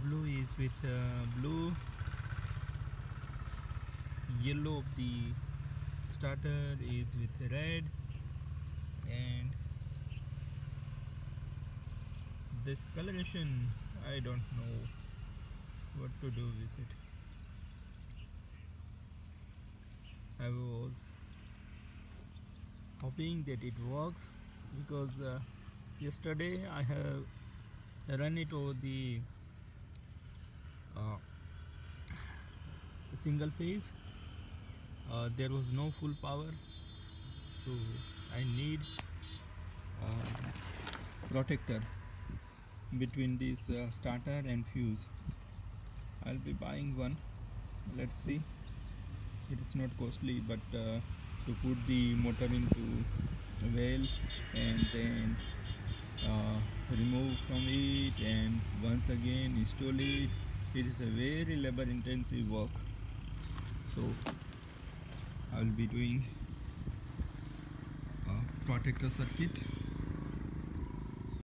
blue is with blue, yellow of the starter is with red, and this coloration I don't know what to do with it. I was hoping that it works, because yesterday I have run it over the single phase. There was no full power, so I need protector between this starter and fuse. I'll be buying one. Let's see. It is not costly, but to put the motor into well and then remove from it and once again install it, it is a very labor intensive work. So I will be doing a protector circuit.